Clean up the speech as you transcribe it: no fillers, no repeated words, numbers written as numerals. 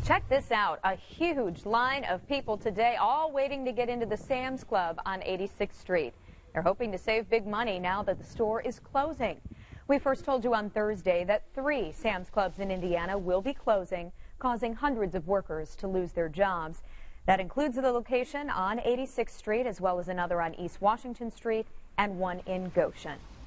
Check this out. A huge line of people today all waiting to get into the Sam's Club on 86th Street. They're hoping to save big money now that the store is closing. We first told you on Thursday that 3 Sam's Clubs in Indiana will be closing, causing hundreds of workers to lose their jobs. That includes the location on 86th Street as well as another on East Washington Street and one in Goshen.